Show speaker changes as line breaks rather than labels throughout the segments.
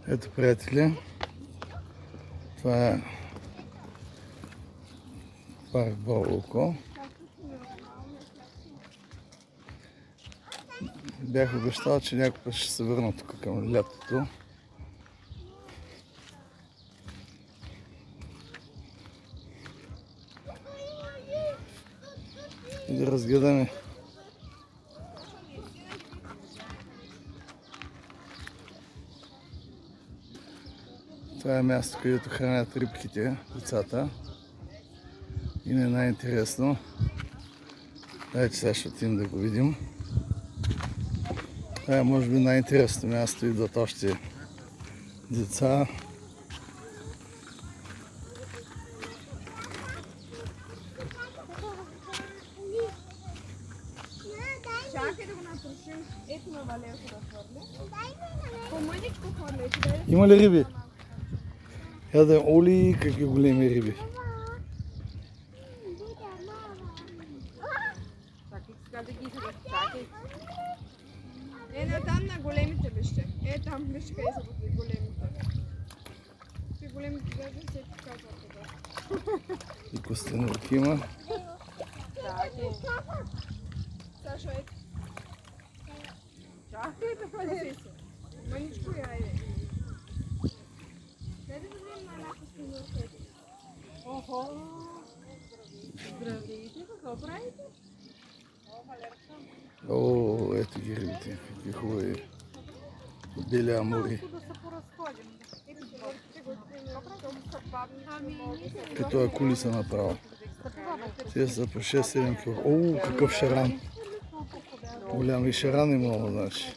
Ето, приятели, това е парк Болоко. Бях обещал, че някой път ще се върна тук към лятото. И да разгледаме това е място, където хранят рибките, децата. И не е най-интересно. Дайте сега ще отидем да го видим. Това е може би най-интересното място. Идват още деца.
Чакай да го натрошим. Ето на Валерко да хвърля. По-мъничко хвърля.
Има ли риби? Ядем, оли, какви големи риби.
Чакай, сега да ги изгадат. Чакай. Там на големите вижте. Там вижте къде са големите. Те големите даже се показват това.
И костенурки има.
Чакай. Сашо, ето. Чакай да пази се. Мъничко я е. Дай да видим на една костенурка. Охо! Здравейте, какво правите?
О, ето ги рибите, какви хубави бели амури. Като акули са направо. Те са по 6-7 кг. О, какъв шаран! Голям и шаран имало, значи.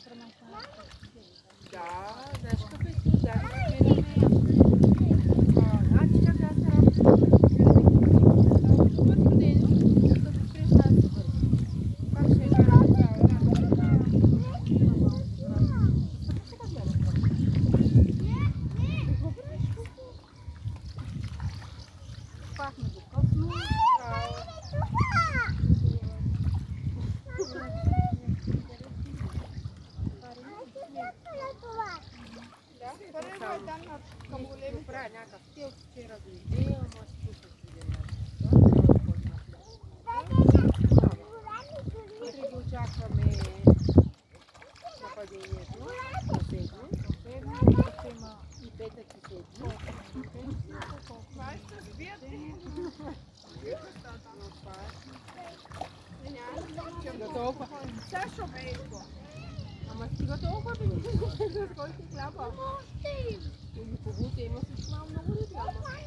Сашо, бейко. Ама стига толкова бе, за който хляба. Или побуте, има също много риби.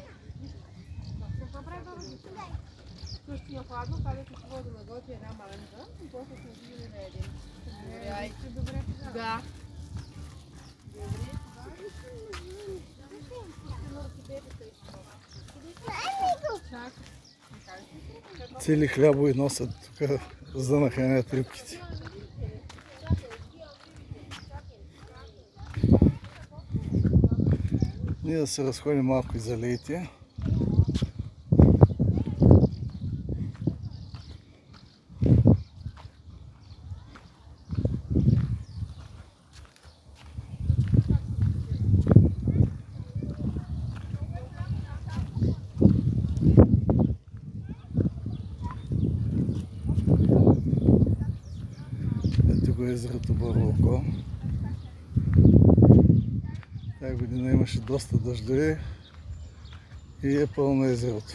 Какво прави баба? Също е хладно, казах, че ще вода наготви една маленка и после сме взимали да едем. Добре. Да.
Цели хлябови носят тук, за да нахранят рибките. Ние да се разходим малко из алеите. Ето го езерото Болоко. Тая година имаше доста дъждове и е пълно езерото.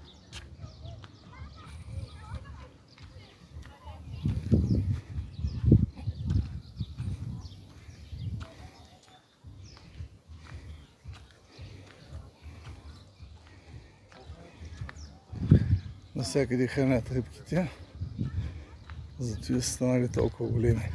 Навсякъде хранят рибките, затова са станали толкова големи.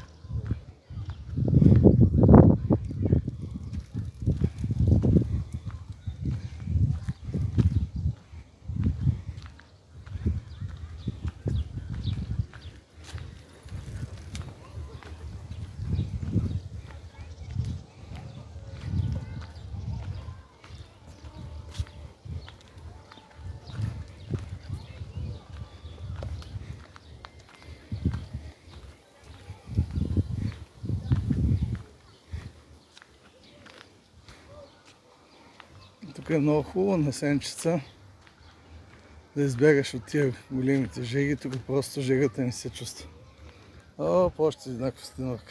Тук е много хубаво на сенчица да избягаш от тия големите жеги. Тук просто жегата не се чувства. О, по-още една костенурка.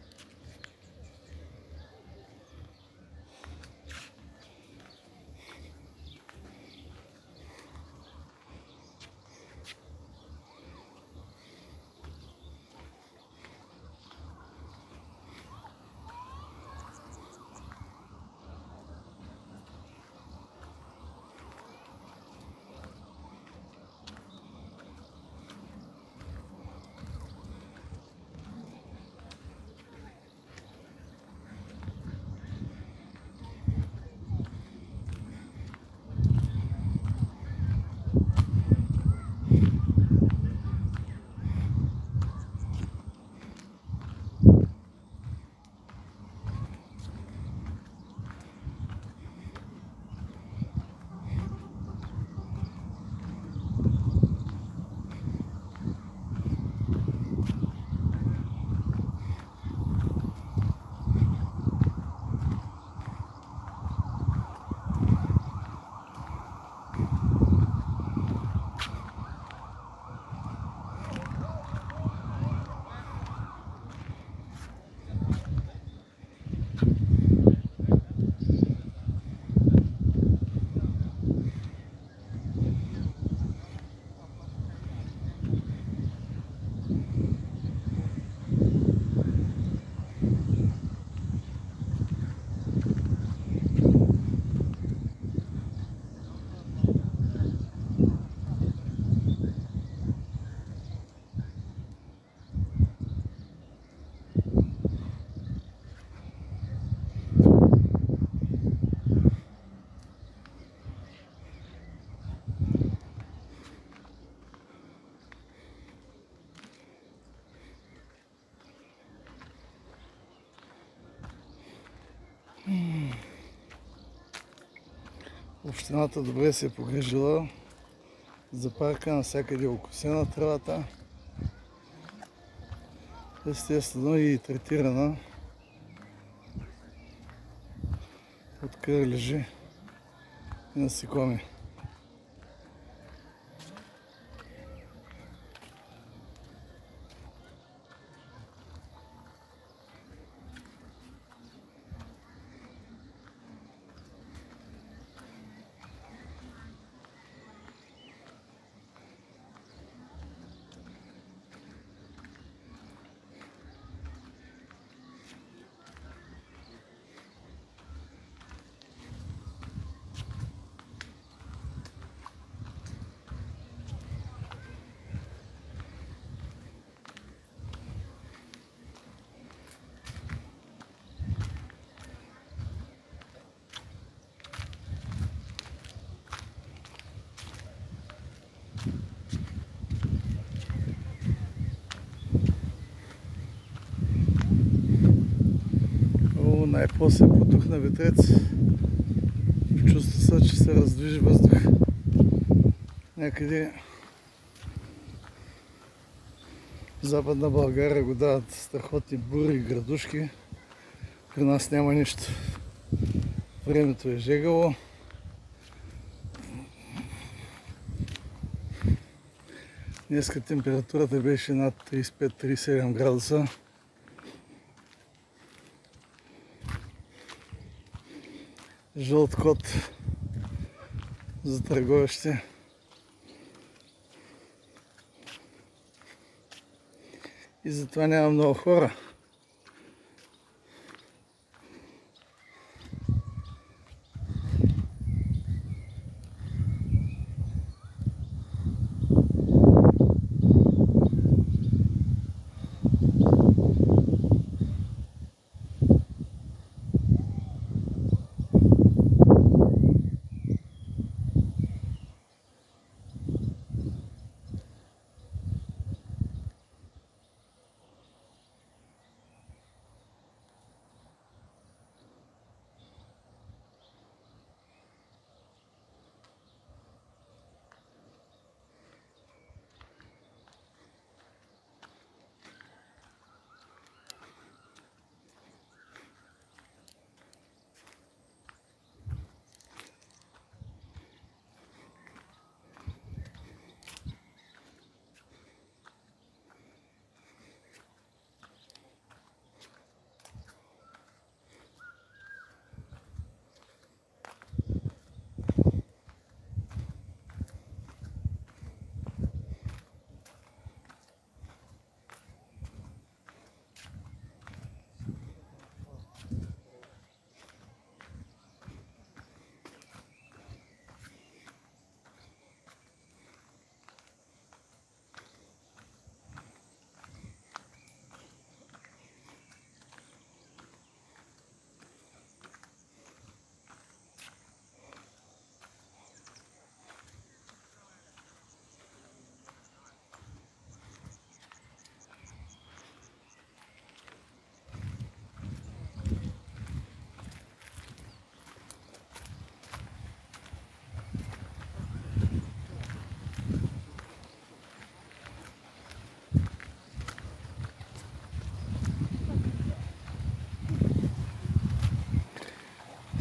Общината добре се е погрижила за парка, навсякъде окосена травата. Естествено и третирана от кърлежи и насекоми. Най-после потухна ветрец. Чувства се, че се раздвижи въздух. Някъде в Западна България го дават страхотни бури и градушки. При нас няма нищо. Времето е жегаво. Днеска температурата беше над 35-37 градуса. Жълт код за търговещи. И затова няма много хора.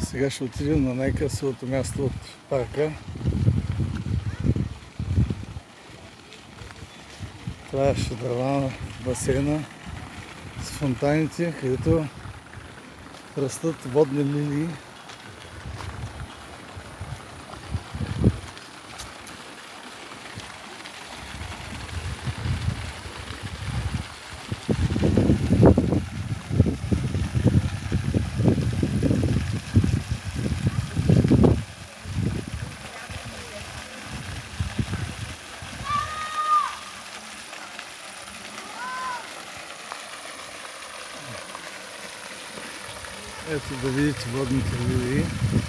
Сега ще отидем на най-красивото място от парка. Това е шедрава басейна с фонтаните, където растат водни лилии. Ето да видите водните лилии.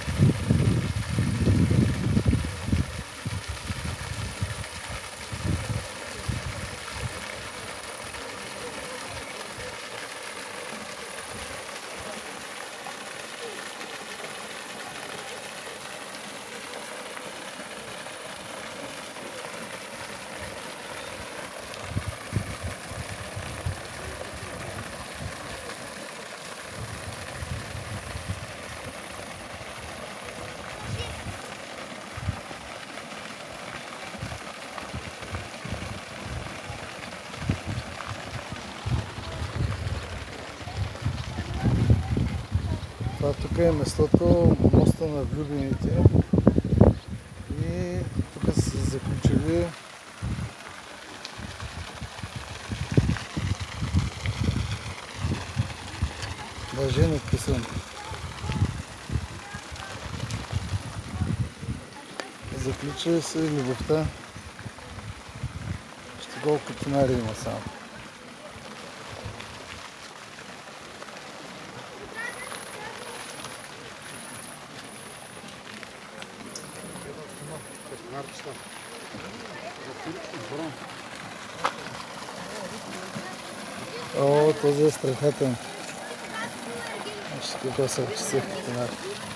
Това тук е местото, моста на влюбените, и тук са заключили даже написан. Заключили се любовта. Ще колко тонари има само. О, този е страхотен. Вижте какво са часовките на.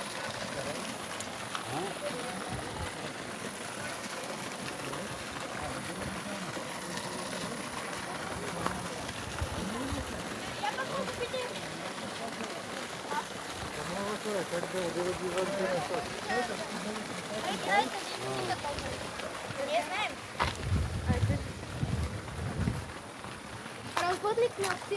Разходник на всех.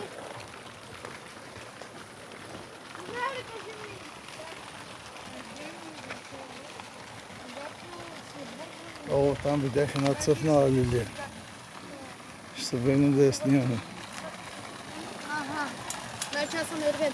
О, там видях една цъфнала лилия. Ще се върнем да я снимаме.
Ага. Значи аз съм нервен.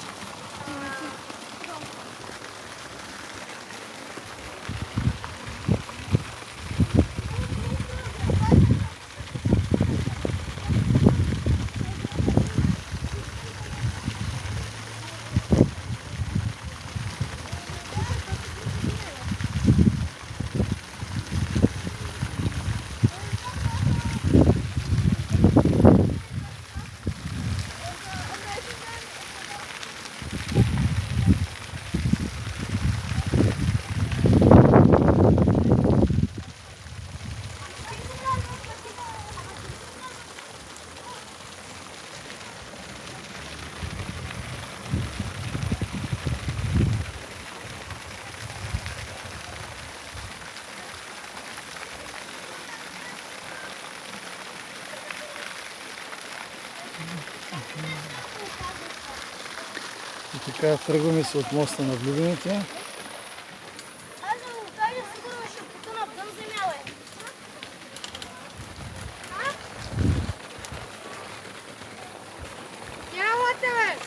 И така тръгваме се от моста на влюбените.
Аз да го кажа, сигурно ще потъна в дън земя, бе.
Няма те, бе!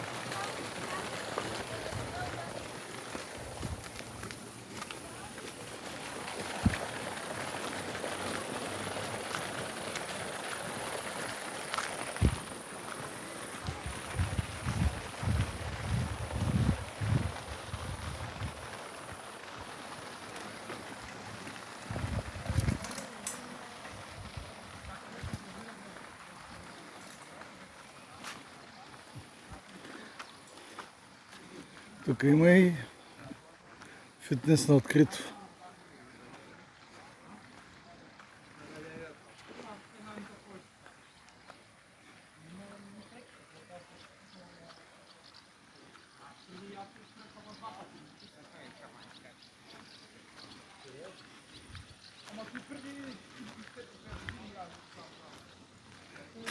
Тук има и фитнес на открито.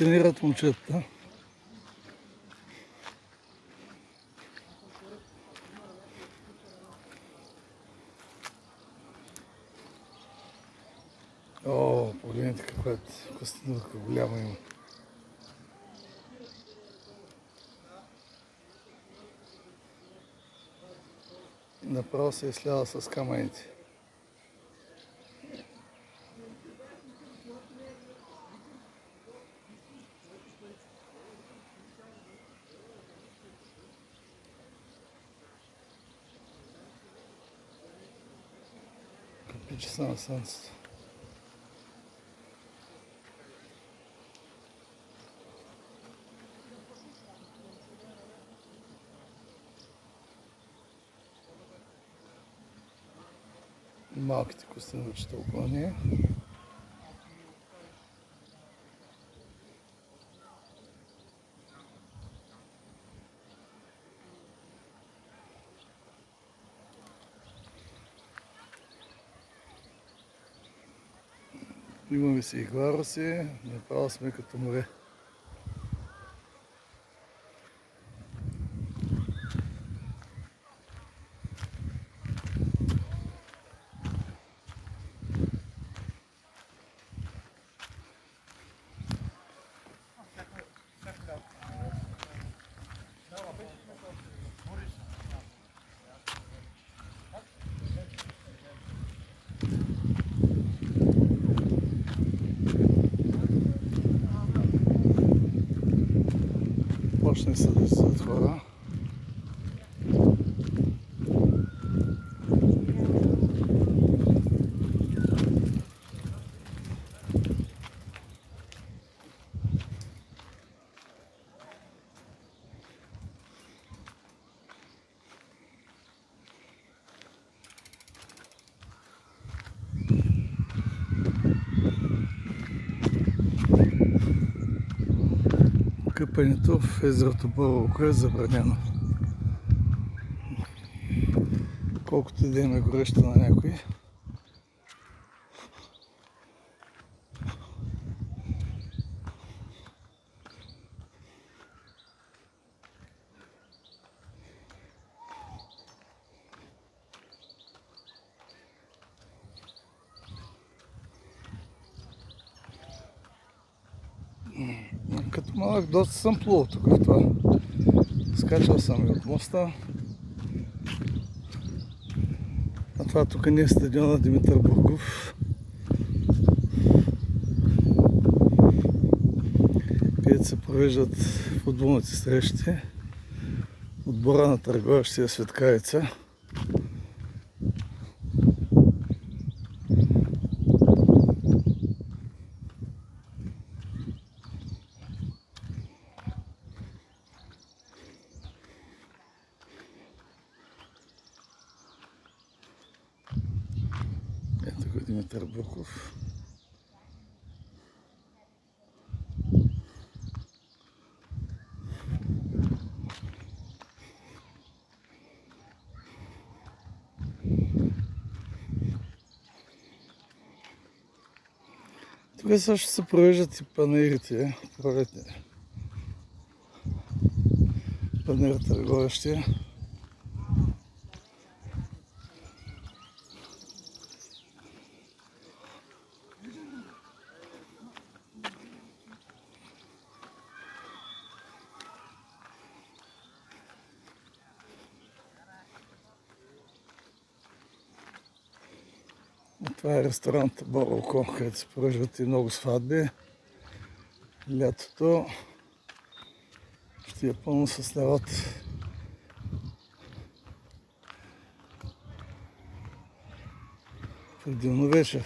тренират момчетата. О, погледнете каква е костенурка голяма има. Направо се е сляла с камъните. Капи часа на слънцето. Малките костенурчета около нея. Имаме си и гларуси, направо сме като море. Почне се да се затвора. Къпането в езерото Боровко е забранено. Колкото и да има горещо на някой. Като малък доста съм плувал тук в това. Скачал съм и от моста. А това тук не е стадиона Димитър Бургов, където се провеждат футболните срещи. Отбора на търговещия Светкавица. Ето го Димитър Бургов. Тук също се провеждат и панаирите, пролетни. Панаир търговещия. Това е ресторант Боровко, където се провеждат и много сватби. Лятото ще е пълно с народ. Предимно вечер.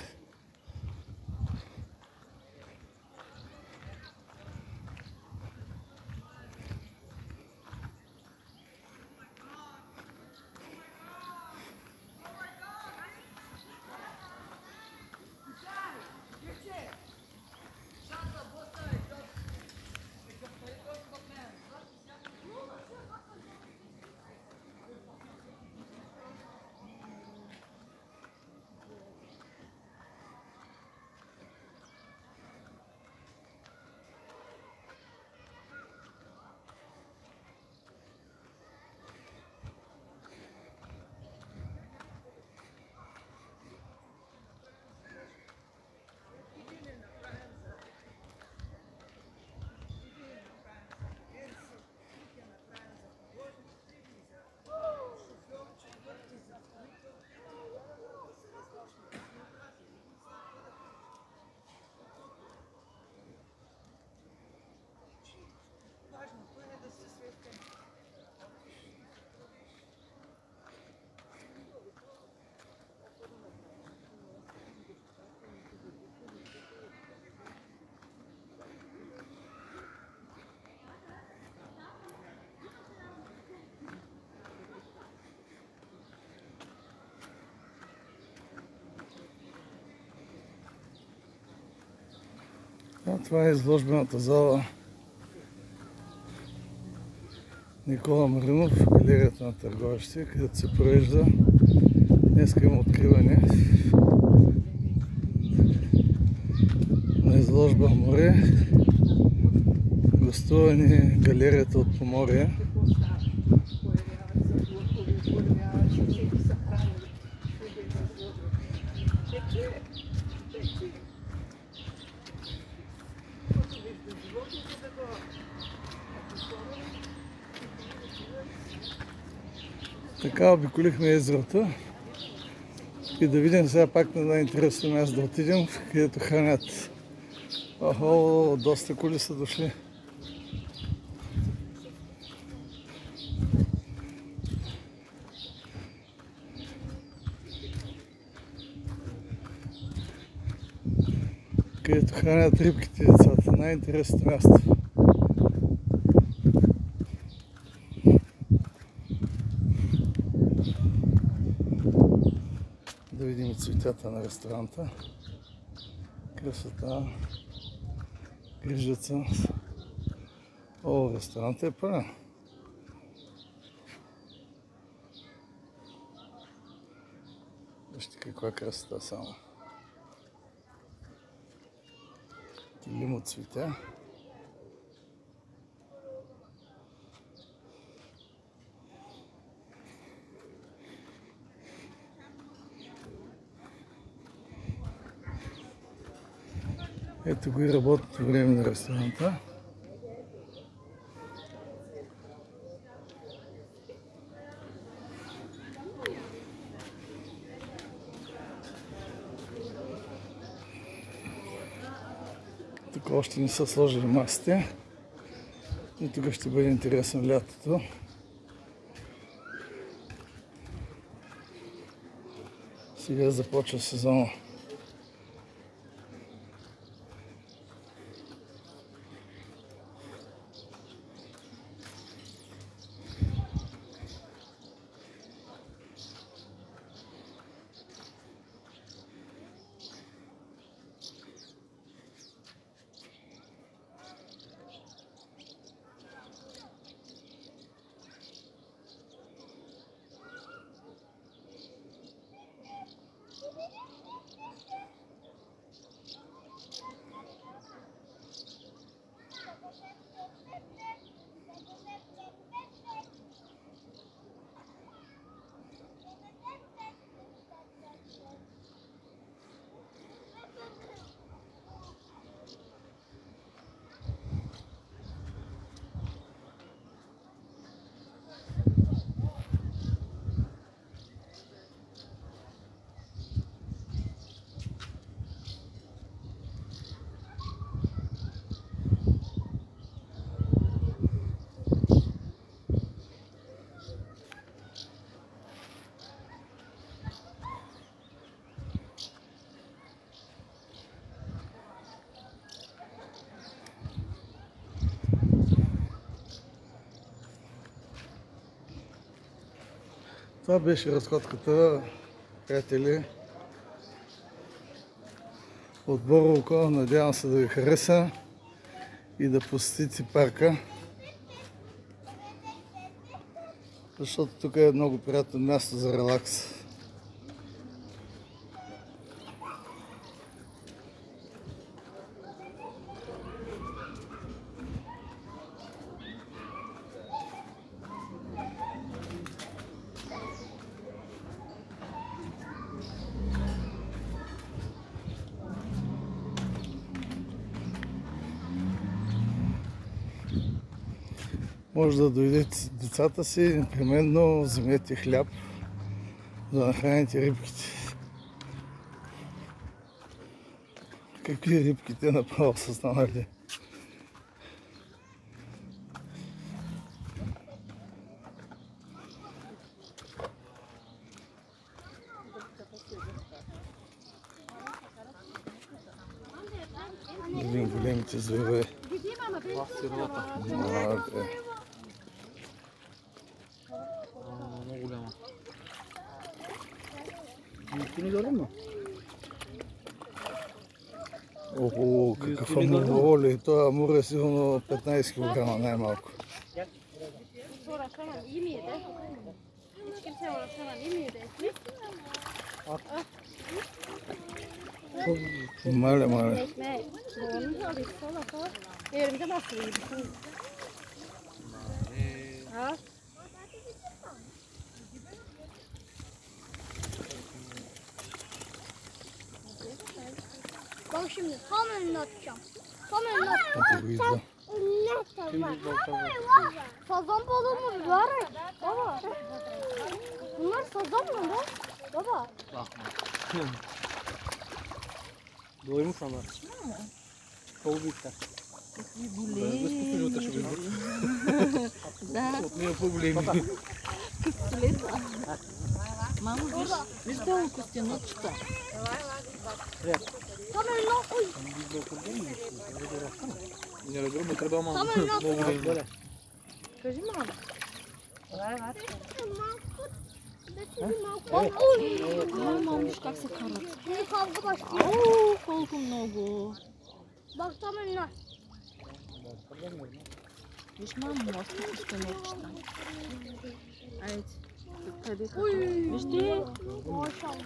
Това е изложбената зала Никола Маринов, галерията на търговищите, където се провежда. Днес има откриване на изложба море, гостуване галерията от Поморие. Така обиколихме езерото и да видим сега пак на най-интересно място да отидем, където хранят. Охо, доста коли са дошли. Където хранят рибките децата. Най-интересното място. Да видим цветята на ресторанта. Красота. Грижат се. О, ресторантът е пълен. Вижте каква красота само. Лимо цветя. Ето го и работното време на ресторанта. Тук още не са сложили масите. И тук ще бъде интересно лятото. Сега започва сезона. Това беше разходката, приятели, от Борово. Надявам се да ви хареса и да посетите парка, защото тук е много приятно място за релакс. Може да дойдете с децата си и непременно вземете хляб, за да нахраните рибките. Какви рибките направо са станали? Да видим големите зверове.
Много голяма. Никой не дадем, но?
Охо, какъв амур, оле, този амур е сигурно 15 кг най-малко.
Uğraşamam, iyi miydi? Hiç kimse uğraşamam, iyi miydi?
Мале, мале.
Ekmek. Doğru da bir salata. Yerimize nasıl iyi? Ha?
Bak şimdi tam önüne atacağım. Tam önüne atacağım.
Ето го идва.
Sazan balığı mı var? Baba. Bunlar sazan mı lan? Baba.
Doymuş ama. Çok büyükler. От нея по-големи.
Мамо, виж долу костенурчета.
Tam önüne oy.
Не разбирам, трябва малко.
Там една
Много големи.
Кажи мама.
Ай, мамуш, как се карат.
Şimdi kavga başlıyor.
Ау, колко много.
Bak tam önüne.
Виж, мамо, морски костенурчета. Ай, къде
Uy.
Вижте.
Maşallah.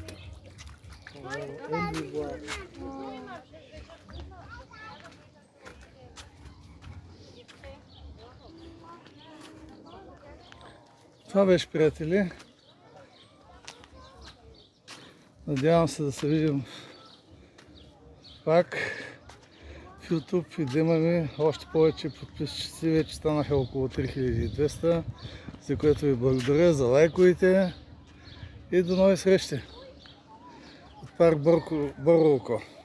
Това беше, приятели. Надявам се да се видим пак в YouTube и да имаме още повече подписчици. Вече станаха около 3200, за което ви благодаря за лайковете и до нови срещи от парк Бърво око.